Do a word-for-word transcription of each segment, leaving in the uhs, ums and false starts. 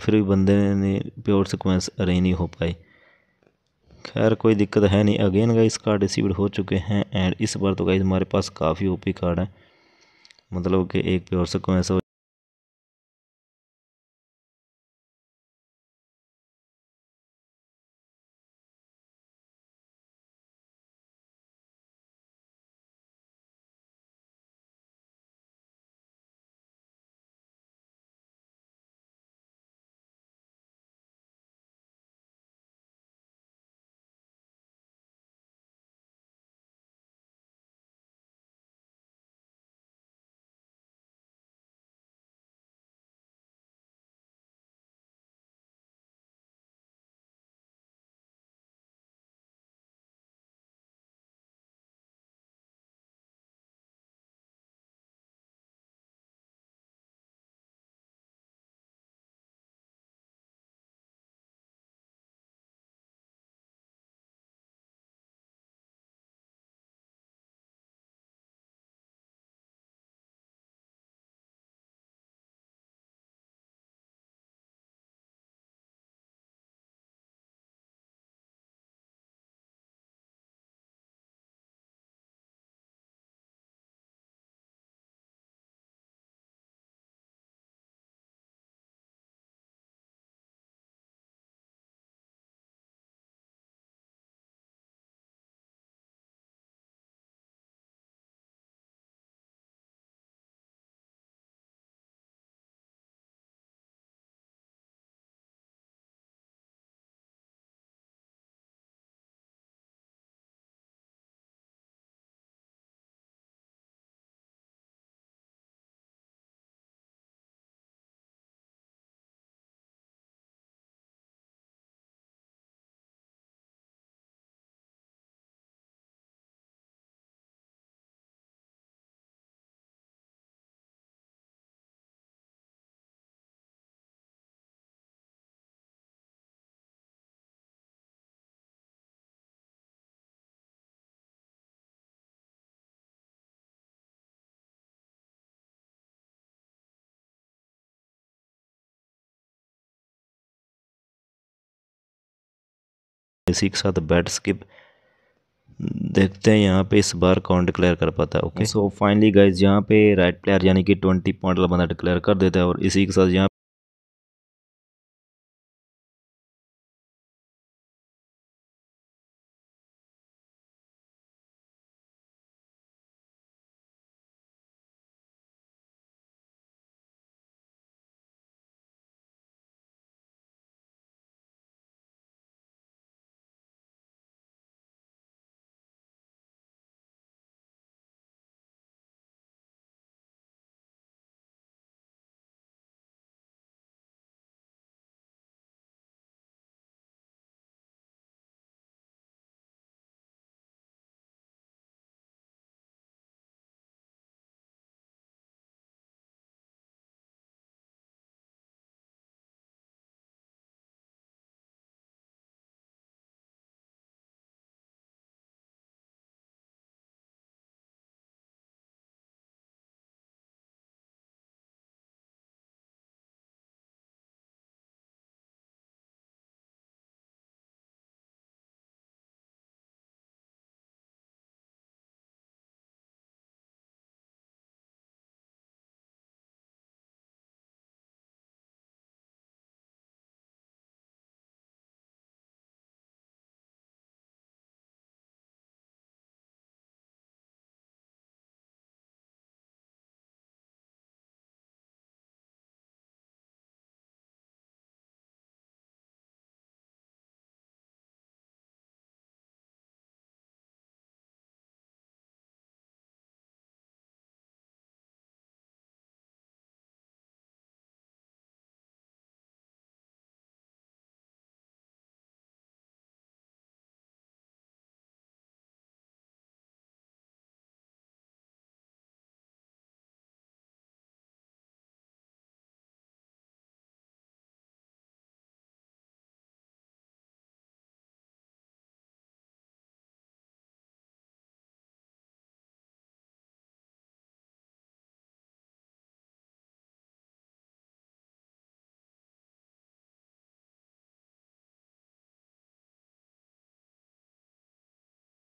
फिर भी बंदे ने प्योर सिक्वेंस अरेंज नहीं हो पाए। खैर कोई दिक्कत है नहीं। अगेन गाइस कार्ड रिसीव्ड हो चुके हैं एंड इस बार तो गाइस हमारे पास काफ़ी ओपी कार्ड है, मतलब कि एक प्योर सिक्वेंस हो इसी के साथ बैट स्किप। देखते हैं यहाँ पे इस बार कौन डिक्लेयर कर पाता है। ओके सो फाइनली गाइज यहाँ पे राइट प्लेयर यानी कि ट्वेंटी पॉइंट वाला बंदा डिक्लेयर कर देता है और इसी के साथ यहाँ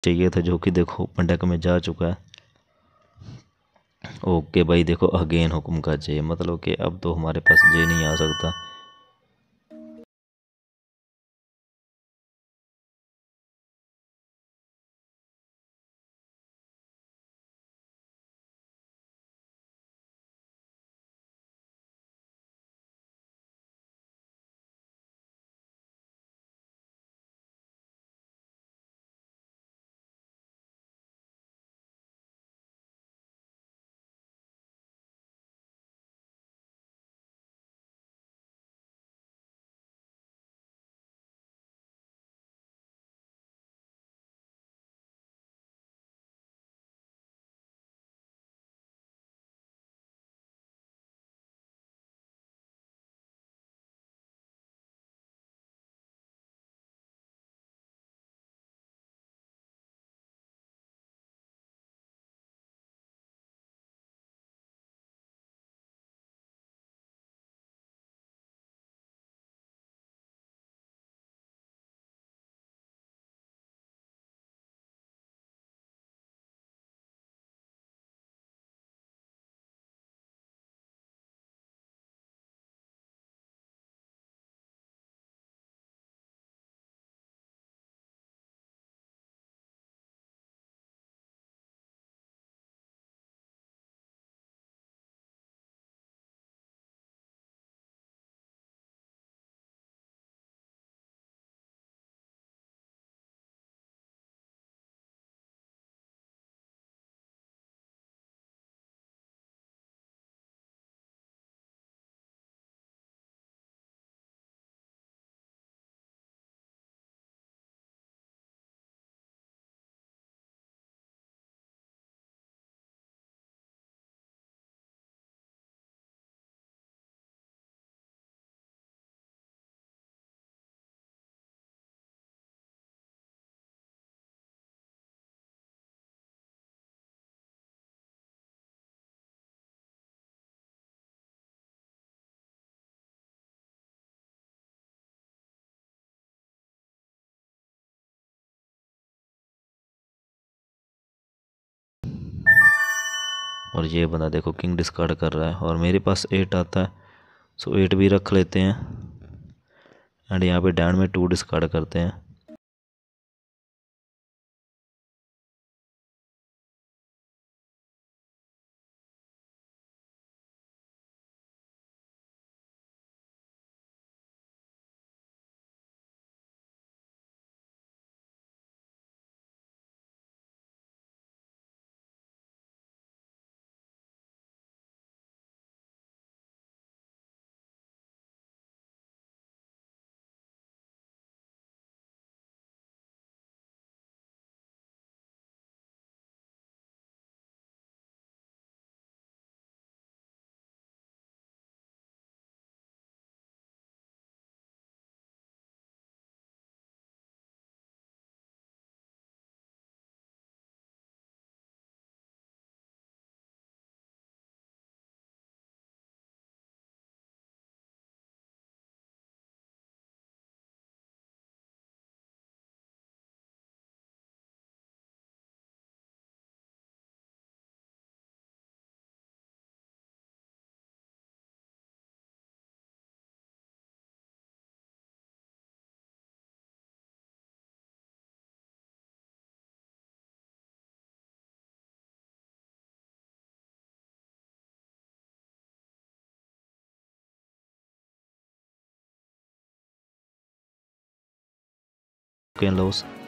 चाहिए था, जो कि देखो ओपन डेक में जा चुका है। ओके भाई, देखो अगेन हुक्म का जे, मतलब कि अब तो हमारे पास जे नहीं आ सकता। और ये बंदा देखो किंग डिस्कार्ड कर रहा है और मेरे पास एट आता है, सो एट भी रख लेते हैं। एंड यहाँ पे डैन में टू डिस्कार्ड करते हैं। Okay loss.